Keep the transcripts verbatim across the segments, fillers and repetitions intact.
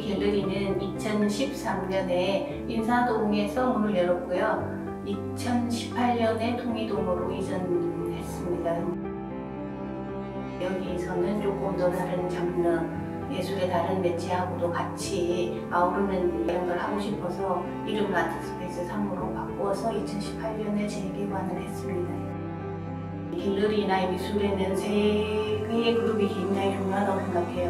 갤러리는 이천십삼 년에 인사동에서 문을 열었고요. 이천십팔 년에 통이동으로 이전했습니다. 여기서는 조금 더 다른 장르, 예술의 다른 매체하고도 같이 아우르는 이런 걸 하고 싶어서 이름을 아트스페이스 삼으로 바꾸어서 이천십팔 년에 재개관을 했습니다. 갤러리나 미술에는 세 개의 그룹이 굉장히 중요하다고 생각해요.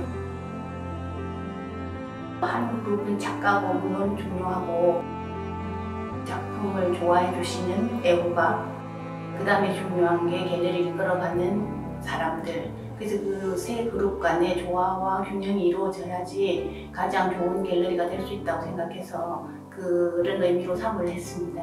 한 그룹은 작가고 물론 중요하고 작품을 좋아해 주시는 애호가, 그 다음에 중요한 게 갤러리를 끌어가는 사람들. 그래서 그 세 그룹 간의 조화와 균형이 이루어져야지 가장 좋은 갤러리가 될 수 있다고 생각해서 그런 의미로 삼을 했습니다.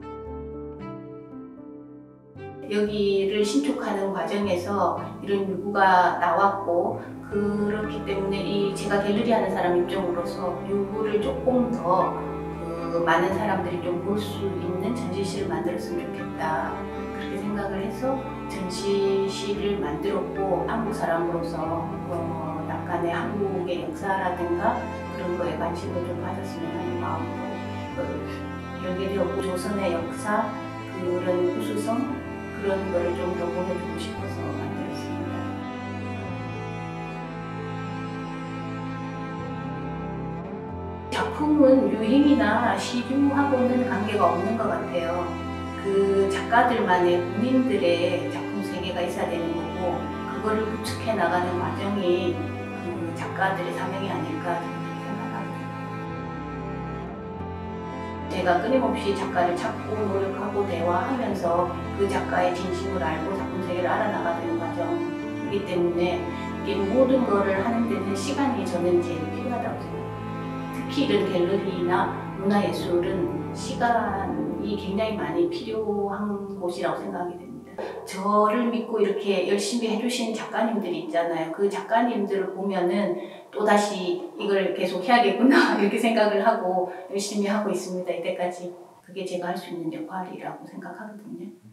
여기를 신축하는 과정에서 이런 요구가 나왔고, 그렇기 때문에 이 제가 갤러리 하는 사람 입장으로서 요구를 조금 더 그 많은 사람들이 좀 볼 수 있는 전시실을 만들었으면 좋겠다, 그렇게 생각을 해서 전시실을 만들었고, 한국 사람으로서 어 약간의 한국의 역사라든가 그런 거에 관심을 좀 가졌으면 하는 마음으로 어 열게 되었고, 조선의 역사, 그런 우수성, 그런 거를 좀 더 보여주고 싶어서 만들었습니다. 작품은 유행이나 시류하고는 관계가 없는 것 같아요. 그 작가들만의 본인들의 작품 세계가 있어야 되는 거고, 그거를 구축해 나가는 과정이 그 작가들의 사명이 아닐까 생각합니다. 제가 끊임없이 작가를 찾고 노력하고 대화하면서 그 작가의 진심을 알고 작품 세계를 알아나가는 과정이기 때문에 이 모든 거를 하는 데는 시간이 저는 제일 필요하다고 생각합니다. 특히 이런 갤러리나 문화예술은 시간이 굉장히 많이 필요한 곳이라고 생각이 됩니다. 저를 믿고 이렇게 열심히 해주신 작가님들이 있잖아요. 그 작가님들을 보면은 또다시 이걸 계속 해야겠구나 이렇게 생각을 하고 열심히 하고 있습니다. 이때까지. 그게 제가 할 수 있는 역할이라고 생각하거든요.